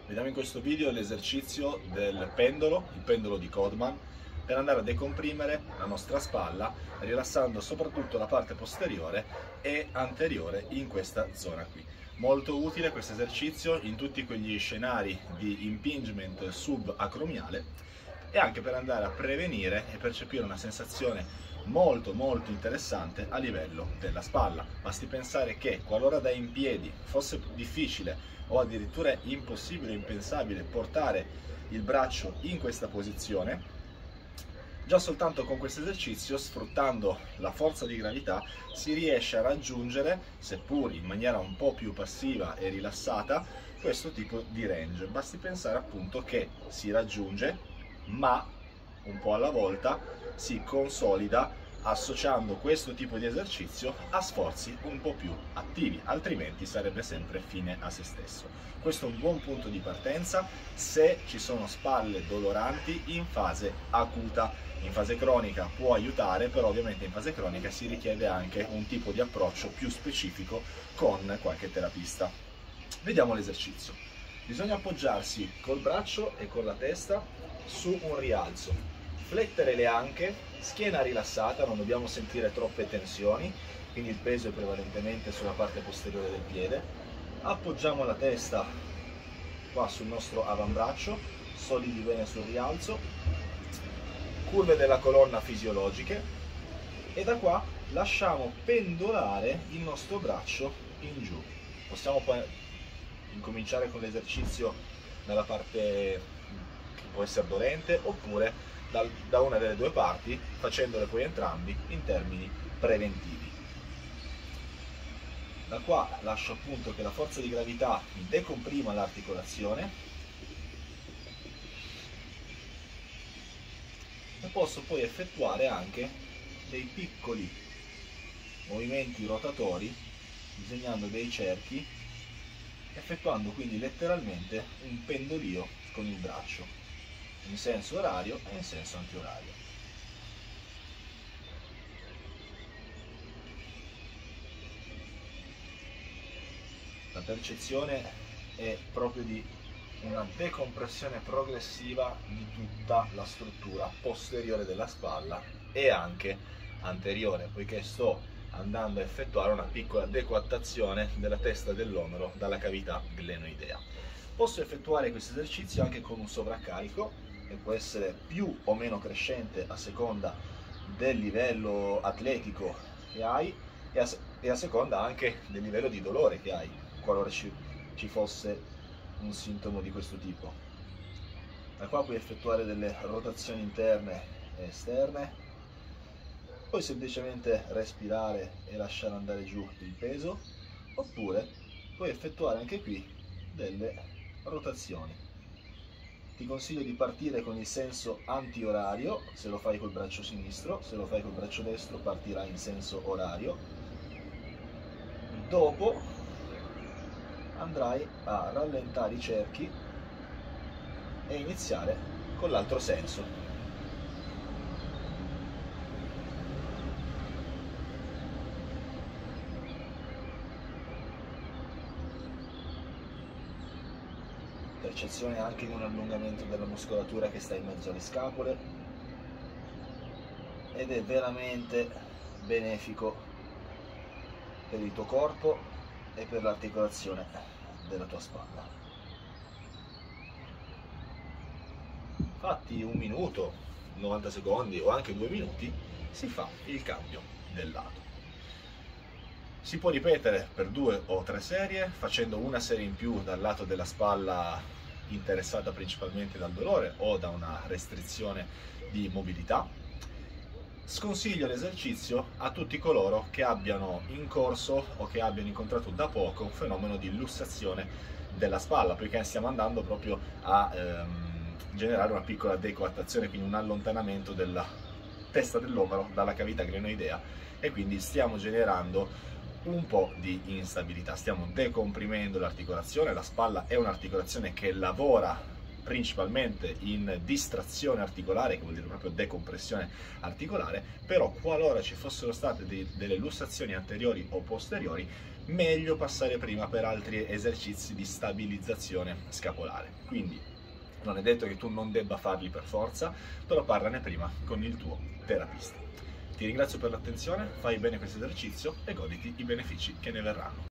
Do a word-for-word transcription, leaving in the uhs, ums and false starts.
Vediamo in questo video l'esercizio del pendolo, il pendolo di Codman, per andare a decomprimere la nostra spalla, rilassando soprattutto la parte posteriore e anteriore in questa zona qui. Molto utile questo esercizio in tutti quegli scenari di impingement subacromiale e anche per andare a prevenire e percepire una sensazione molto molto interessante a livello della spalla. Basti pensare che qualora da in piedi fosse difficile o addirittura impossibile, impensabile portare il braccio in questa posizione, già soltanto con questo esercizio, sfruttando la forza di gravità, si riesce a raggiungere, seppur in maniera un po' più passiva e rilassata, questo tipo di range. Basti pensare appunto che si raggiunge, ma un po' alla volta si consolida associando questo tipo di esercizio a sforzi un po' più attivi, altrimenti sarebbe sempre fine a se stesso. Questo è un buon punto di partenza se ci sono spalle doloranti in fase acuta. In fase cronica può aiutare, però ovviamente in fase cronica si richiede anche un tipo di approccio più specifico con qualche terapista. Vediamo l'esercizio. Bisogna appoggiarsi col braccio e con la testa su un rialzo, flettere le anche, schiena rilassata, non dobbiamo sentire troppe tensioni, quindi il peso è prevalentemente sulla parte posteriore del piede. Appoggiamo la testa qua sul nostro avambraccio, solidi bene sul rialzo, curve della colonna fisiologiche, e da qua lasciamo pendolare il nostro braccio in giù. Possiamo poi incominciare con l'esercizio dalla parte che può essere dolente oppure da, da una delle due parti, facendole poi entrambi in termini preventivi. Da qua lascio appunto che la forza di gravità decomprima l'articolazione e posso poi effettuare anche dei piccoli movimenti rotatori disegnando dei cerchi, effettuando quindi letteralmente un pendolio con il braccio in senso orario e in senso antiorario. La percezione è proprio di una decompressione progressiva di tutta la struttura posteriore della spalla e anche anteriore, poiché sto andando a effettuare una piccola decoattazione della testa dell'omero dalla cavità glenoidea. Posso effettuare questo esercizio anche con un sovraccarico, che può essere più o meno crescente a seconda del livello atletico che hai e a, e a seconda anche del livello di dolore che hai, qualora ci, ci fosse un sintomo di questo tipo. Da qua puoi effettuare delle rotazioni interne e esterne, puoi semplicemente respirare e lasciare andare giù il peso, oppure puoi effettuare anche qui delle rotazioni. Ti consiglio di partire con il senso antiorario se lo fai col braccio sinistro, se lo fai col braccio destro partirai in senso orario. Dopo andrai a rallentare i cerchi e iniziare con l'altro senso. Percezione anche di un allungamento della muscolatura che sta in mezzo alle scapole, ed è veramente benefico per il tuo corpo e per l'articolazione della tua spalla. Fatti un minuto, novanta secondi o anche due minuti, si fa il cambio del lato. Si può ripetere per due o tre serie, facendo una serie in più dal lato della spalla interessata principalmente dal dolore o da una restrizione di mobilità. Sconsiglio l'esercizio a tutti coloro che abbiano in corso o che abbiano incontrato da poco un fenomeno di lussazione della spalla, poiché stiamo andando proprio a ehm, generare una piccola decoattazione, quindi un allontanamento della testa dell'omero dalla cavità glenoidea, e quindi stiamo generando un po' di instabilità, stiamo decomprimendo l'articolazione. La spalla è un'articolazione che lavora principalmente in distrazione articolare, che vuol dire proprio decompressione articolare, però qualora ci fossero state dei, delle lussazioni anteriori o posteriori, meglio passare prima per altri esercizi di stabilizzazione scapolare. Quindi non è detto che tu non debba farli per forza, però parlane prima con il tuo terapista. Ti ringrazio per l'attenzione, fai bene questo esercizio e goditi i benefici che ne verranno.